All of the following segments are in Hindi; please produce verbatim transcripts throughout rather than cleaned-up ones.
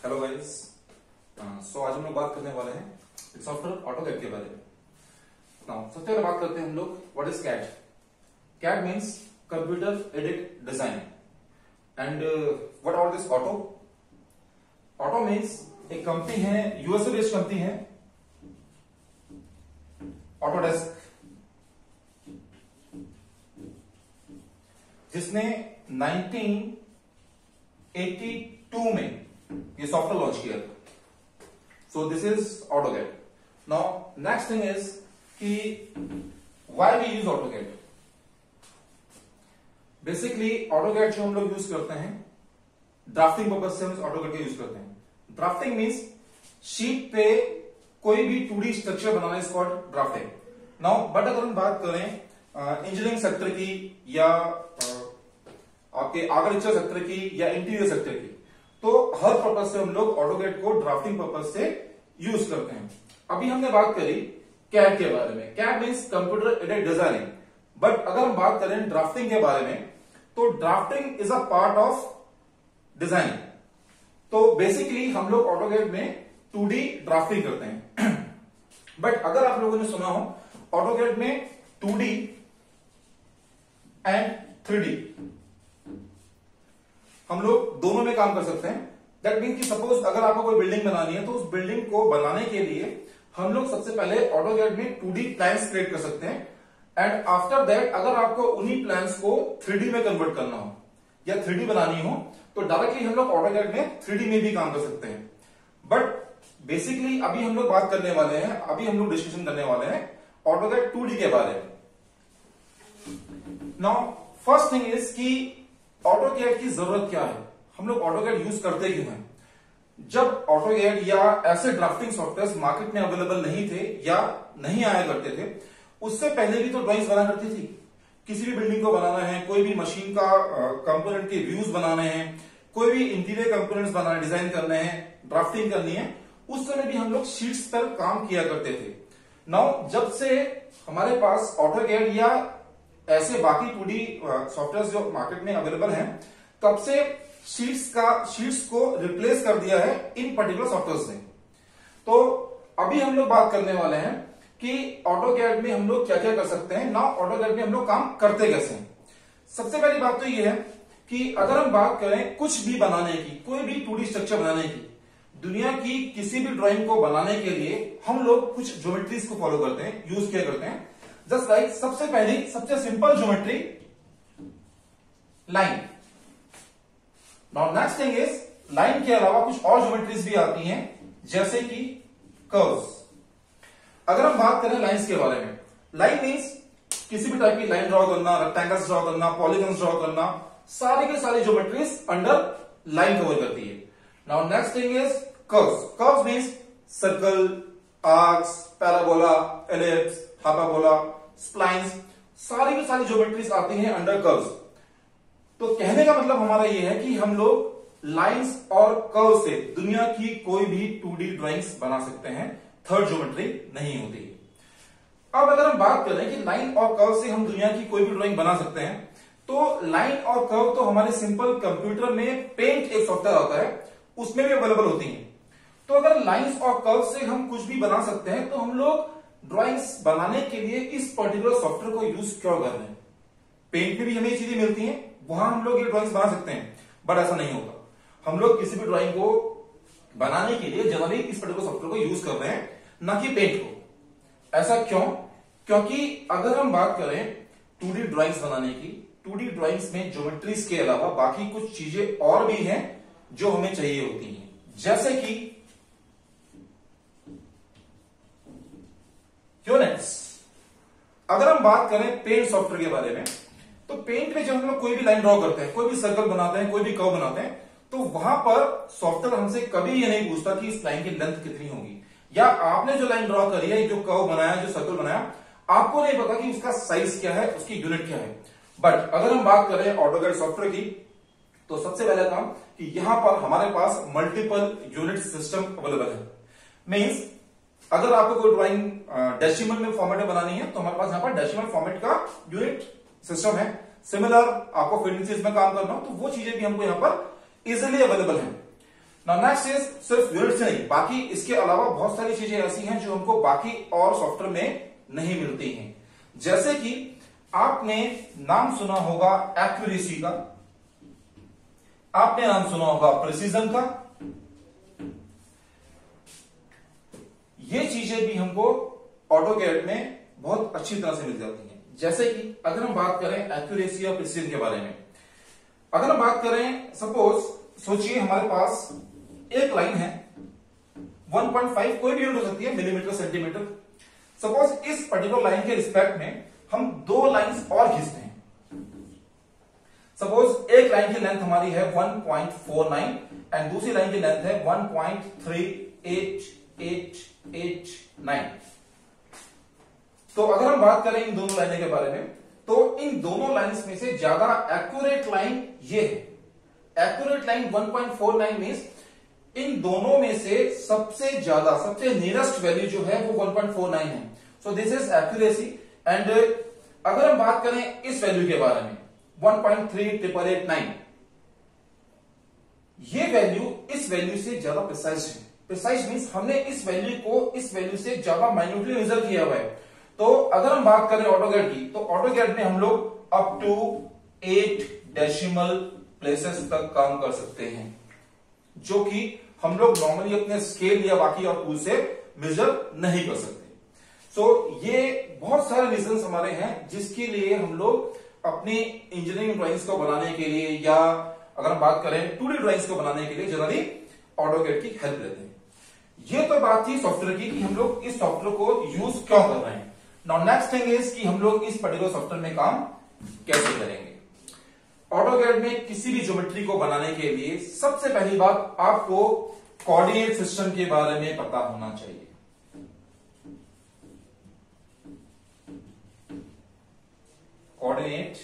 Hello guys. सो आज हम लोग बात करने वाले हैं सॉफ्टवेयर ऑटोकैड के बारे में। नाउ सबसे पहले बात करते हैं हम लोग what is CAD. CAD means computer aided design and what are this auto. Auto means एक कंपनी है, यूएसए बेस्ड कंपनी है ऑटोडेस्क, जिसने नाइनटीन एटी टू में ये सॉफ्टवेयर लॉन्च किया था। So this is AutoCAD. Now next thing is कि why we use AutoCAD. Basically AutoCAD जो हम लोग यूज करते हैं ड्राफ्टिंग पर्पज से हम ऑटोकैड का यूज करते हैं। ड्राफ्टिंग मींस शीट पे कोई भी टू डी स्ट्रक्चर बनाना is called drafting. Now but अगर हम बात करें इंजीनियरिंग सेक्टर की या uh, आपके आर्किटेक्चर सेक्टर की या इंटीरियर सेक्टर की, तो हर पर्पज से हम लोग ऑटोकैड को ड्राफ्टिंग पर्पज से यूज करते हैं। अभी हमने बात करी कैड के बारे में। CAD means computer aided designing. But अगर हम बात करें ड्राफ्टिंग के बारे में, तो drafting is a part of designing. तो बेसिकली हम लोग ऑटोकैड में टू डी ड्राफ्टिंग करते हैं। बट अगर आप लोगों ने सुना हो ऑटोकैड में two D and three D हम लोग दोनों में काम कर सकते हैं। दैट मीन कि सपोज अगर आपको कोई बिल्डिंग बनानी है तो उस बिल्डिंग को बनाने के लिए हम लोग सबसे पहले ऑटोकैड में टू डी प्लान्स क्रिएट कर सकते हैं एंड आफ्टर दैट अगर आपको उन्हीं प्लान्स को थ्री डी में कन्वर्ट करना हो या थ्री डी बनानी हो तो डायरेक्टली हम लोग ऑटोकैड में थ्री डी में भी काम कर सकते हैं। बट बेसिकली अभी हम लोग बात करने वाले हैं, अभी हम लोग डिस्कशन करने वाले हैं ऑटोकैड टू डी के बारे में। नाउ फर्स्ट थिंग इज कि ऑटोकैड की जरूरत क्या है, हम लोग ऑटोकैड यूज करते क्यों हैं। जब ऑटोकैड या ऐसे ड्राफ्टिंग सॉफ्टवेयर मार्केट में अवेलेबल नहीं थे या नहीं आया करते थे, उससे पहले भी तो ड्राइंग्स बना करती थी। किसी भी बिल्डिंग को बनाना है, कोई भी मशीन का कंपोनेंट के व्यूज बनाने हैं, कोई भी इंटीरियर कंपोनेंट्स बनाने डिजाइन करने हैं, ड्राफ्टिंग करनी है, उस समय भी हम लोग शीट्स पर काम किया करते थे। नाउ जब से हमारे पास ऑटोकैड या ऐसे बाकी टू डी सॉफ्टवेयर जो मार्केट में अवेलेबल हैं, तब से शीट्स का शीट्स को रिप्लेस कर दिया है इन पर्टिकुलर सॉफ्टवेयर ने। तो अभी हम लोग बात करने वाले हैं कि ऑटोकैड में हम लोग क्या क्या कर सकते हैं। ना ऑटोकैड में हम लोग काम करते कैसे हैं। सबसे पहली बात तो यह है कि अगर हम बात करें कुछ भी बनाने की, कोई भी टू डी स्ट्रक्चर बनाने की, दुनिया की किसी भी ड्राइंग को बनाने के लिए हम लोग कुछ ज्योमेट्रीज को फॉलो करते हैं, यूज किया करते हैं। जस्ट लाइक like, सबसे पहली सबसे simple geometry line. Now next thing is line के अलावा कुछ और ज्योमेट्रीज भी आती हैं जैसे कि कर्व्स। अगर हम बात करें लाइंस के बारे में, लाइन मींस किसी भी टाइप की लाइन ड्रॉ करना, रेक्टेंगल्स ड्रॉ करना, पॉलीगन्स ड्रॉ करना, सारी के सारी ज्योमेट्रीज अंडर लाइन कवर करती है। Now next thing is curves. Curves means circle, arcs, parabola, ellipse, hyperbola, splines, सारी की सारी ज्योमेट्रीज आती हैं अंडर कर्व्स। तो कहने का मतलब हमारा यह है कि हम लोग लाइंस और कर्व से दुनिया की कोई भी टू डी ड्राइंग्स बना सकते हैं, थर्ड ज्योमेट्री नहीं होती। अब अगर हम बात करें कि लाइन और कर्व से हम दुनिया की कोई भी ड्राइंग बना सकते हैं, तो लाइन और कर्व तो हमारे सिंपल कंप्यूटर में पेंट एक सॉफ्टवेयर आता है, उसमें भी अवेलेबल होती हैं। तो अगर लाइंस और कर्व से हम कुछ भी बना सकते हैं, तो हम लोग ड्राइंग्स बनाने के लिए इस पर्टिकुलर सॉफ्टवेयर को यूज क्यों कर रहे हैं। पेंट में भी हमें ये चीजें मिलती हैं, वहां हम लोग ये ड्राइंग्स बना सकते हैं, बट ऐसा नहीं होता। हम लोग किसी भी ड्राइंग को बनाने के लिए जनरली इस पर्टिकुलर सॉफ्टवेयर को यूज कर रहे हैं, ना कि पेंट को। ऐसा क्यों? क्योंकि अगर हम बात करें टू डी ड्राइंग्स बनाने की, टू डी ड्राइंग्स में ज्योमेट्रीज के अलावा बाकी कुछ चीजें और भी हैं जो हमें चाहिए होती हैं, जैसे कि यूनिट्स। अगर हम बात करें पेंट सॉफ्टवेयर के बारे में, तो पेंट में जब हम लोग कोई भी लाइन ड्रॉ करते हैं, कोई भी सर्कल बनाते हैं, कोई भी कर्व बनाते हैं, तो वहां पर सॉफ्टवेयर हमसे कभी ये नहीं पूछता कि इस लाइन की लेंथ कितनी होगी, या आपने जो लाइन ड्रॉ करी है, जो कर्व बनाया, जो सर्कल बनाया, आपको नहीं पता कि उसका साइज क्या है, उसकी यूनिट क्या है। बट अगर हम बात करें ऑटोकैड सॉफ्टवेयर की, तो सबसे पहला काम कि यहां पर हमारे पास मल्टीपल यूनिट सिस्टम अवेलेबल है। मींस अगर आपको कोई ड्राइंग डेसिमल में फॉर्मेट में बनानी है, तो हमारे पास यहां पर डेसिमल फॉर्मेट का यूनिट सिस्टम है। सिमिलर आपको फील्ड में काम करना हो, तो वो चीजें भी हमको यहां पर इजिली अवेलेबल है। नाउ नेक्स्ट इज सिर्फ यूनिट से नहीं, बाकी इसके अलावा बहुत सारी चीजें ऐसी हैं जो हमको बाकी और सॉफ्टवेयर में नहीं मिलती हैं। जैसे कि आपने नाम सुना होगा एक्यूरेसी का, आपने नाम सुना होगा प्रिसीजन का। ये चीजें भी हमको ऑटोकैड में बहुत अच्छी तरह से मिल जाती हैं। जैसे कि अगर हम बात करें एक्यूरेसी और प्रिसीजन के बारे में, अगर हम बात करें, सपोज सोचिए हमारे पास एक लाइन है, वन पॉइंट फाइव कोई भी यूनिट हो सकती है, मिलीमीटर सेंटीमीटर। सपोज इस पर्टिकुलर लाइन के रिस्पेक्ट में हम दो लाइंस और खींचते हैं। सपोज एक लाइन की लेंथ हमारी है one point four nine and दूसरी लाइन की लेंथ है one point three eight eight eight nine. तो अगर हम बात करें इन दोनों लाइनों के बारे में, तो इन दोनों लाइंस में से ज्यादा एक्यूरेट लाइन ये है। Accurate line one point four nine means इन दोनों में से सबसे ज्यादा, सबसे नियरेस्ट वैल्यू जो है वो वन पॉइंट फोर नाइन है। So this is accuracy. And अगर हम बात करें इस वैल्यू के बारे में one point three triple eight nine, ये वैल्यू इस वैल्यू से ज्यादा प्रिसाइज है। प्रिसाइज मींस हमने इस वैल्यू को इस वैल्यू से ज्यादा माइन्यूटली मेजर किया हुआ है। तो अगर हम बात करें ऑटोकैड की, तो ऑटोकैड में हम लोग up to eight decimal places तक काम कर सकते हैं, जो कि हम लोग नॉर्मली अपने स्केल या बाकी और टूल से मेजर नहीं कर सकते। सो so, ये बहुत सारे रीजंस हमारे हैं जिसके लिए हम लोग अपनी इंजीनियरिंग ड्राइंग्स को बनाने के लिए, या अगर हम बात करें टू डी ड्राइंग्स को बनाने के लिए जनरली ऑटोकैड की हेल्प लेते हैं। ये तो बात थी सॉफ्टवेयर की कि हम लोग इस सॉफ्टवेयर को यूज क्यों कर रहे हैं। नाउ नेक्स्ट थिंग इज कि हम लोग इस पर्टिकुलर सॉफ्टवेयर में काम कैसे करेंगे। ऑटोकैड में किसी भी ज्योमेट्री को बनाने के लिए सबसे पहली बात आपको कोऑर्डिनेट सिस्टम के बारे में पता होना चाहिए। कोऑर्डिनेट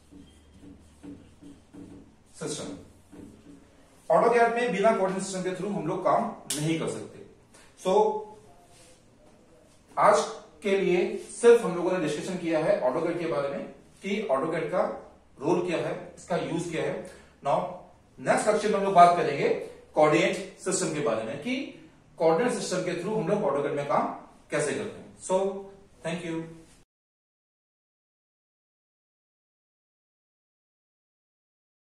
सिस्टम, ऑटोकैड में बिना कोऑर्डिनेट सिस्टम के थ्रू हम लोग काम नहीं कर सकते। सो so, आज के लिए सिर्फ हम लोगों ने डिस्कशन किया है ऑटोकैड के बारे में कि ऑटोकैड का रोल क्या है, इसका यूज क्या है। नाउ नेक्स्ट लेक्चर में हम लोग बात करेंगे कोऑर्डिनेट सिस्टम के बारे में कि कोऑर्डिनेट सिस्टम के थ्रू हम लोग ऑटोकैड में काम कैसे करते हैं। So thank you.